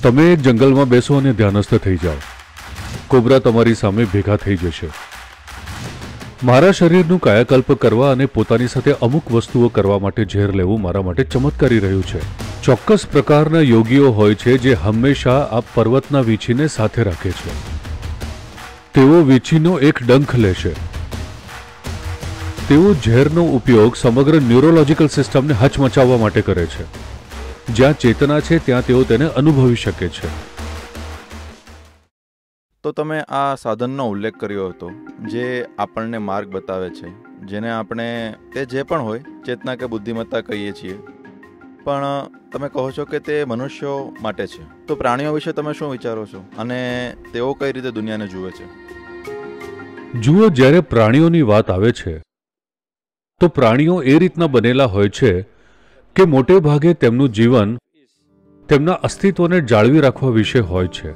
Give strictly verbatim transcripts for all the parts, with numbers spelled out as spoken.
તમે એક જંગલમાં બેસો અને ધ્યાનસ્થ થઈ જાઓ. કોબરા તમારી સામે ભેગા થઈ જશે. મારા શરીરનું કાયાકલ્પ કરવા અને પોતાની સાથે અમુક વસ્તુઓ કરવા માટે ઝેર લેવું મારા માટે ચમત્કારી રહ્યું છે. ચોક્કસ પ્રકારના યોગીઓ હોય છે જે હંમેશા આ પર્વતના વીંછીને સાથે રાખે છે. તેઓ વીંછીનો એક ડંખ લેશે. તેઓ ઝેરનો ઉપયોગ સમગ્ર ન્યુરોલોજીકલ સિસ્ટમને હચમચાવવા માટે કરે છે. જ્યાં ચેતના છે ત્યાં તેઓ તેને અનુભવી શકે છે. તો તમે આ સાધનનો ઉલ્લેખ કર્યો હતો જે આપણને માર્ગ બતાવે છે, જેને આપણે તે જે પણ હોય ચેતના કે બુદ્ધિમત્તા કહીએ છીએ, પણ તમે કહો છો કે તે મનુષ્યો માટે છે. તો પ્રાણીઓ વિશે તમે શું વિચારો છો અને તેઓ કઈ રીતે દુનિયાને જુએ છે? જુઓ, જ્યારે પ્રાણીઓની વાત આવે છે તો પ્રાણીઓ એ રીતના બનેલા હોય છે કે મોટે ભાગે તેમનું જીવન તેમના અસ્તિત્વને જાળવી રાખવા વિશે હોય છે.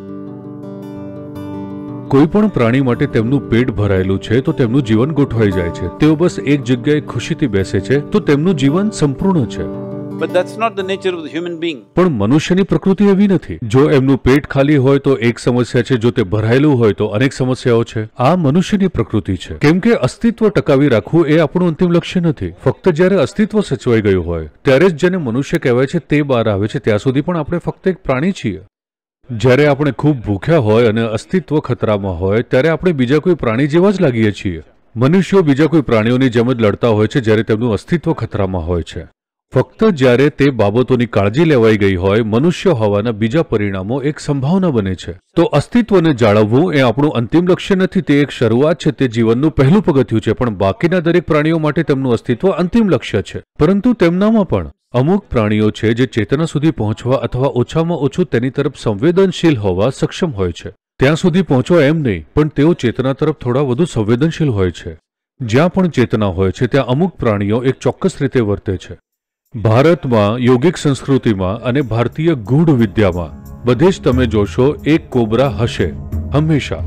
કોઈ પણ પ્રાણી માટે તેમનું પેટ ભરાયેલું છે તો તેમનું જીવન ગોઠવાઈ જાય છે. તેઓ બસ એક જગ્યાએ ખુશીથી બેસે છે તો તેમનું જીવન સંપૂર્ણ છે. But that's not the nature of the human being. પણ મનુષ્યની પ્રકૃતિ એવી નથી. જો એમનું પેટ ખાલી હોય તો એક સમસ્યા છે, જો તે ભરાયેલું હોય તો અનેક સમસ્યાઓ છે. આ મનુષ્યની પ્રકૃતિ છે. કેમ કે અસ્તિત્વ ટકાવી રાખવું એ આપણું અંતિમ લક્ષ્ય નથી. ફક્ત જ્યારે અસ્તિત્વ સચવાઈ ગયું હોય ત્યારે જ જેને મનુષ્ય કહેવાય છે તે બહાર આવે છે. ત્યાં સુધી પણ આપણે ફક્ત એક પ્રાણી છીએ. જ્યારે આપણે ખૂબ ભૂખ્યા હોય અને અસ્તિત્વ ખતરામાં હોય ત્યારે આપણે બીજા કોઈ પ્રાણી જેવા જ લાગીએ છીએ. મનુષ્યો બીજા કોઈ પ્રાણીઓની જેમ જ લડતા હોય છે જ્યારે તેમનું અસ્તિત્વ ખતરામાં હોય છે. ફક્ત જ્યારે તે બાબતોની કાળજી લેવાઈ ગઈ હોય, મનુષ્ય હોવાના બીજા પરિણામો એક સંભાવના બને છે. તો અસ્તિત્વને જાળવવું એ આપણું અંતિમ લક્ષ્ય નથી, તે એક શરૂઆત છે, તે જીવનનું પહેલું પગથિયું છે. પણ બાકીના દરેક પ્રાણીઓ માટે તેમનું અસ્તિત્વ અંતિમ લક્ષ્ય છે. પરંતુ તેમનામાં પણ અમુક પ્રાણીઓ છે જે ચેતના સુધી પહોંચવા અથવા ઓછામાં ઓછું તેની તરફ સંવેદનશીલ હોવા સક્ષમ હોય છે. ત્યાં સુધી પહોંચવા એમ નહીં, પણ તેઓ ચેતના તરફ થોડા વધુ સંવેદનશીલ હોય છે. જ્યાં પણ ચેતના હોય છે ત્યાં અમુક પ્રાણીઓ એક ચોક્કસ રીતે વર્તે છે. ભારતમાં, યોગિક સંસ્કૃતિમાં અને ભારતીય ગૂઢ વિદ્યામાં બધે જ તમે જોશો એક કોબરા હશે હંમેશા.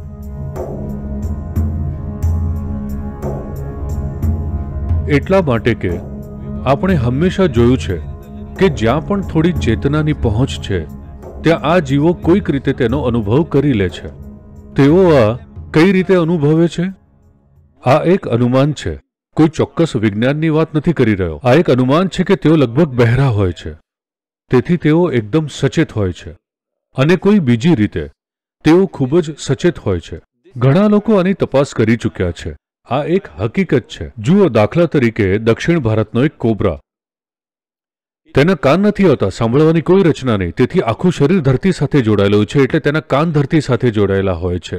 એટલા માટે કે આપણે હંમેશા જોયું છે કે જ્યાં પણ થોડી ચેતનાની પહોંચ છે ત્યાં આ જીવો કોઈક રીતે તેનો અનુભવ કરી લે છે. તેઓ આ કઈ રીતે અનુભવે છે? આ એક અનુમાન છે. કોઈ ચોક્કસ વિજ્ઞાનની વાત નથી કરી રહ્યો. આ એક અનુમાન છે કે તેઓ લગભગ બહેરા હોય છે. તેથી તેઓ એકદમ સચેત હોય છે. અને કોઈ બીજી રીતે તેઓ ખૂબ જ સચેત હોય છે. ઘણા લોકો આની તપાસ કરી ચૂક્યા છે. આ એક હકીકત છે. જુઓ, દાખલા તરીકે દક્ષિણ ભારતનો એક કોબરા. તેના કાન નથી હોતા, સાંભળવાની કોઈ રચના નહીં, તેથી આખું શરીર ધરતી સાથે જોડાયેલું છે, એટલે તેના કાન ધરતી સાથે જોડાયેલા હોય છે.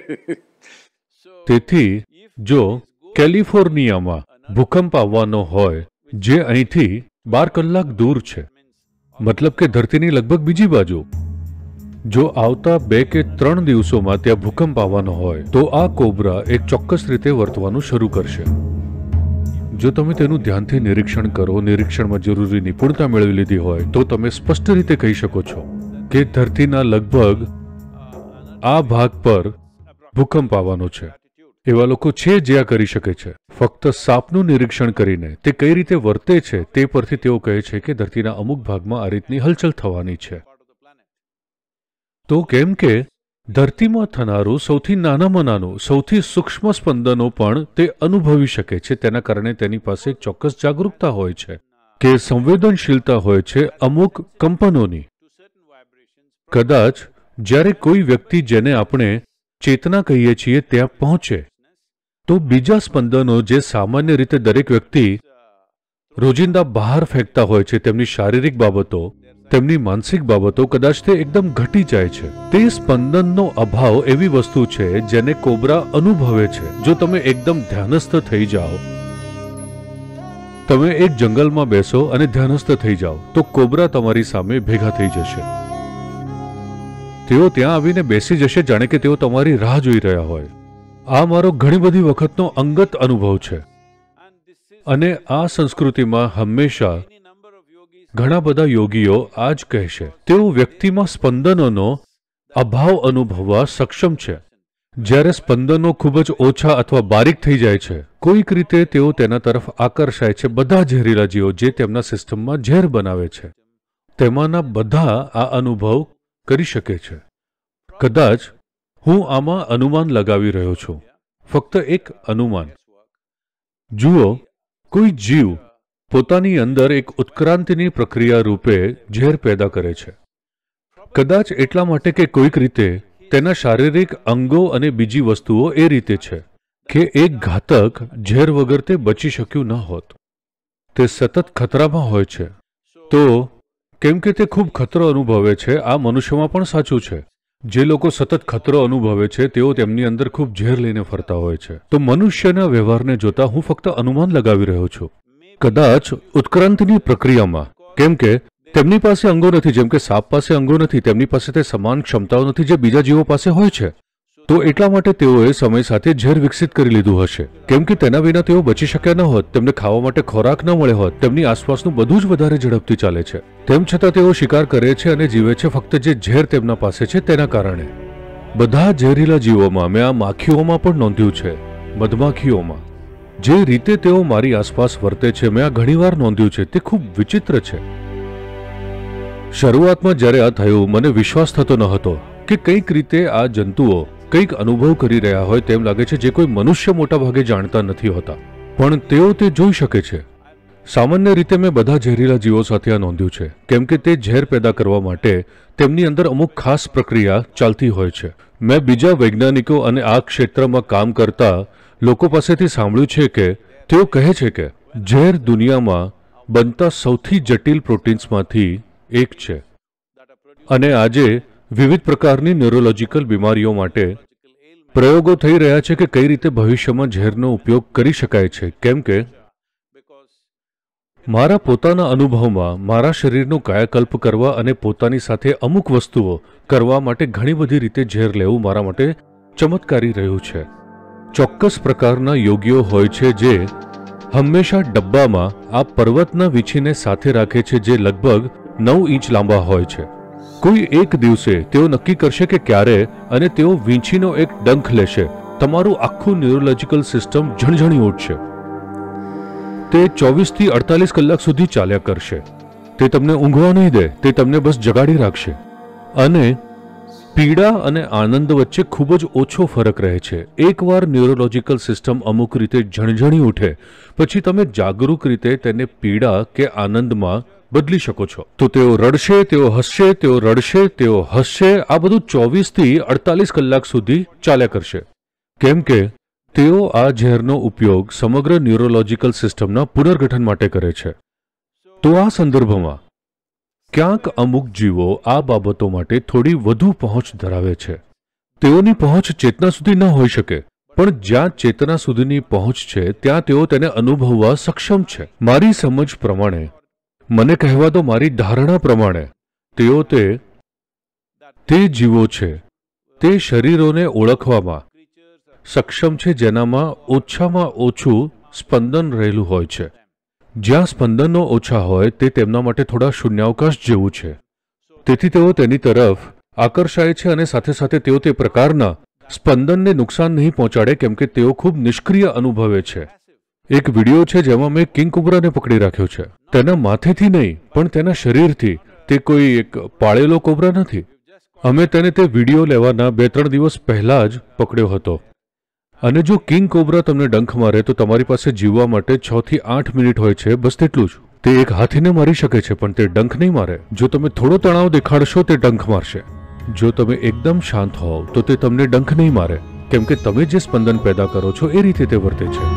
તેથી જો કેલિફોર્નિયામાં ભૂકંપ આવવાનો હોય જે અહીંથી બાર કલાક દૂર છે, મતલબ કે ધરતીની લગભગ બીજી બાજુ, જો આવતા બે કે ત્રણ દિવસોમાં ત્યાં ભૂકંપ આવવાનો હોય તો આ કોબરા એક ચોક્કસ રીતે વર્તવાનું શરૂ કરશે. જો તમે તેનું ધ્યાનથી નિરીક્ષણ કરો, નિરીક્ષણમાં જરૂરી નિપુણતા મેળવી લીધી હોય તો તમે સ્પષ્ટ રીતે કહી શકો છો કે ધરતીના લગભગ આ ભાગ પર ભૂકંપ આવવાનો છે. એવા લોકો છે જે આ કરી શકે છે. ફક્ત સાપનું નિરીક્ષણ કરીને તે કઈ રીતે વર્તે છે તે પરથી તેઓ કહે છે કે ધરતીના અમુક ભાગમાં આ રીતની હલચલ થવાની છે. તો કેમ કે ધરતીમાં થનારું સૌથી નાનામાં નાનું, સૌથી સૂક્ષ્મ સ્પંદનો પણ તે અનુભવી શકે છે. તેના કારણે તેની પાસે એક ચોક્કસ જાગૃતતા હોય છે કે સંવેદનશીલતા હોય છે અમુક કંપનોની. કદાચ જ્યારે કોઈ વ્યક્તિ જેને આપણે ચેતના કહીએ છીએ ત્યાં પહોંચે તો બીજા સ્પંદનો જે સામાન્ય રીતે દરેક વ્યક્તિ રોજિંદા બહાર ફેંકતા હોય છે, તેમની શારીરિક બાબતો, તેમની માનસિક બાબતો, કદાચ તે એકદમ ઘટી જાય છે. તે સ્પંદનનો અભાવ એવી વસ્તુ છે જેને કોબરા અનુભવે છે. જો તમે એકદમ ધ્યાનસ્થ થઈ જાઓ, તમે એક જંગલમાં બેસો અને ધ્યાનસ્થ થઈ જાઓ તો કોબરા તમારી સામે ભેગા થઈ જશે. તેઓ ત્યાં આવીને બેસી જશે જાણે કે તેઓ તમારી રાહ જોઈ રહ્યા હોય. આ મારો ઘણી બધી વખતનો અંગત અનુભવ છે. અને આ સંસ્કૃતિમાં હંમેશા ઘણા બધા યોગીઓ આ જ કહેશે. તેઓ વ્યક્તિમાં સ્પંદનોનો અભાવ અનુભવવા સક્ષમ છે. જ્યારે સ્પંદનો ખૂબ જ ઓછા અથવા બારીક થઈ જાય છે, કોઈક રીતે તેઓ તેના તરફ આકર્ષાય છે. બધા ઝેરીલા જીવો જે તેમના સિસ્ટમમાં ઝેર બનાવે છે તેમાંના બધા આ અનુભવ કરી શકે છે. કદાચ હું આમાં અનુમાન લગાવી રહ્યો છું, ફક્ત એક અનુમાન. જુઓ, કોઈ જીવ પોતાની અંદર એક ઉત્ક્રાંતિની પ્રક્રિયા રૂપે ઝેર પેદા કરે છે. કદાચ એટલા માટે કે કોઈક રીતે તેના શારીરિક અંગો અને બીજી વસ્તુઓ એ રીતે છે કે એક ઘાતક ઝેર વગર તે બચી શક્યું ન હોત. તે સતત ખતરામાં હોય છે. તો કેમ કે તે ખૂબ ખતરો અનુભવે છે, આ મનુષ્યમાં પણ સાચું છે. જે લોકો સતત ખતરો અનુભવે છે તેઓ તેમની અંદર ખૂબ ઝેર લઈને ફરતા હોય છે. તો મનુષ્યના વ્યવહારને જોતા હું ફક્ત અનુમાન લગાવી રહ્યો છું. કદાચ ઉત્ક્રાંતિની પ્રક્રિયામાં, કેમ કે તેમની પાસે અંગો નથી, જેમ કે સાપ પાસે અંગો નથી, તેમની પાસે તે સમાન ક્ષમતાઓ નથી જે બીજા જીવો પાસે હોય છે. તો એટલા માટે તેઓએ સમય સાથે ઝેર વિકસિત કરી લીધું હશે, કેમ કે તેના વિના તેઓ બચી શક્યા ન હોત. તેમને ખાવા માટે ખોરાક ન મળે હોત. તેમની આસપાસનું બધું જ વધારે ઝડપથી ચાલે છે. તેમ છતાં તેઓ શિકાર કરે છે અને જીવે છે ફક્ત જે ઝેર તેમના પાસે છે તેના કારણે. બધા ઝેરીલા જીવોમાં, મેં આ માખીઓમાં પણ નોંધ્યું છે, મધમાખીઓમાં જે રીતે તેઓ મારી આસપાસ વર્તે છે, મેં આ ઘણીવાર નોંધ્યું છે. તે ખૂબ વિચિત્ર છે. શરૂઆતમાં જ્યારે આ થયું, મને વિશ્વાસ થતો ન હતો કે કંઈક રીતે આ જંતુઓ કંઈક અનુભવ કરી રહ્યા હોય તેમ લાગે છે જે કોઈ મનુષ્ય મોટા ભાગે જાણતા નથી હોતા, પણ તેઓ તે જોઈ શકે છે. સામાન્ય રીતે મેં બધા ઝેરીલા જીવો સાથે આ નોંધ્યું છે, કેમ કે તે ઝેર પેદા કરવા માટે તેમની અંદર અમુક ખાસ પ્રક્રિયા ચાલતી હોય છે. મેં બીજા વૈજ્ઞાનિકો અને આ ક્ષેત્રમાં કામ કરતા લોકો પાસેથી સાંભળ્યું છે કે તેઓ કહે છે કે ઝેર દુનિયામાં બનતા સૌથી જટિલ પ્રોટીન્સમાંથી એક છે. અને આજે વિવિધ પ્રકારની ન્યુરોલોજીકલ બીમારીઓ માટે પ્રયોગો થઈ રહ્યા છે કે કઈ રીતે ભવિષ્યમાં ઝેરનો ઉપયોગ કરી શકાય છે. કેમ કે મારા પોતાના અનુભવમાં મારા શરીરનો કાયાકલ્પ કરવા અને પોતાની સાથે અમુક વસ્તુઓ કરવા માટે ઘણી બધી રીતે ઝેર લેવું મારા માટે ચમત્કારી રહ્યું છે. ચોક્કસ પ્રકારના યોગીઓ હોય છે જે હંમેશા ડબ્બામાં આ પર્વતના વીછીને સાથે રાખે છે જે લગભગ નવ ઇંચ લાંબા હોય છે. કોઈ એક દિવસે તેઓ નક્કી કરશે કે ક્યારે, અને તેઓ વીંછીનો એક ડંખ લેશે. તમારું આખું ન્યુરોલોજીકલ સિસ્ટમ ઝણઝણી ઉઠશે. તે ચોવીસ થી અડતાલીસ કલાક સુધી ચાલ્યા કરશે. તે તમને ઊંઘવા નહીં દે, તે તમને બસ જગાડી રાખશે. અને પીડા અને આનંદ વચ્ચે ખૂબ જ ઓછો ફરક રહે છે. એકવાર ન્યુરોલોજીકલ સિસ્ટમ અમુક રીતે ઝણઝણી ઉઠે પછી તમે જાગૃત રીતે તેને પીડા કે આનંદમાં બદલી શકો છો. તો તેઓ રડશે, તેઓ હસશે, તેઓ રડશે, તેઓ હસશે. આ બધું ચોવીસ થી અડતાલીસ કલાક સુધી ચાલ્યા કરશે, કેમ કે તેઓ આ ઝેરનો ઉપયોગ સમગ્ર ન્યુરોલોજીકલ સિસ્ટમના પુનર્ગઠન માટે કરે છે. તો આ સંદર્ભમાં ક્યાંક અમુક જીવો આ બાબતો માટે થોડી વધુ પહોંચ ધરાવે છે. તેઓની પહોંચ ચેતના સુધી ન હોઈ શકે, પણ જ્યાં ચેતના સુધીની પહોંચ છે ત્યાં તેઓ તેને અનુભવવા સક્ષમ છે. મારી સમજ પ્રમાણે, મને કહેવા દો મારી ધારણા પ્રમાણે, તેઓ તે તે જીવો છે તે શરીરોને ઓળખવામાં સક્ષમ છે જેનામાં ઓછામાં ઓછું સ્પંદન રહેલું હોય છે. જ્યાં સ્પંદનો ઓછા હોય તે તેમના માટે થોડા શૂન્યાવકાશ જેવું છે. તેથી તેઓ તેની તરફ આકર્ષાય છે અને સાથે સાથે તેઓ તે પ્રકારના સ્પંદનને નુકસાન નહીં પહોંચાડે કેમ કે તેઓ ખૂબ નિષ્ક્રિય અનુભવે છે. એક વિડિયો છે જેમાં મેં કિંગ કોબ્રાને પકડી રાખ્યો છે. તેના માથેથી નહીં પણ તેના શરીરથી. તે કોઈ એક પાળેલો કોબ્રા નથી. અમે તેને તે વિડિયો લેવાના બે ત્રણ દિવસ પહેલા જ પકડ્યો હતો. અને જો કિંગ કોબ્રા તમને ડંખ મારે તો તમારી પાસે જીવવા માટે છ થી આઠ મિનિટ હોય છે, બસ તેટલું જ. તે એક હાથીને મારી શકે છે પણ તે ડંખ નહીં મારે. જો તમે થોડો તણાવ દેખાડશો તે ડંખ મારશે. જો તમે એકદમ શાંત હોવ તો તે તમને ડંખ નહીં મારે, કેમ કે તમે જે સ્પંદન પેદા કરો છો એ રીતે તે વર્તે છે.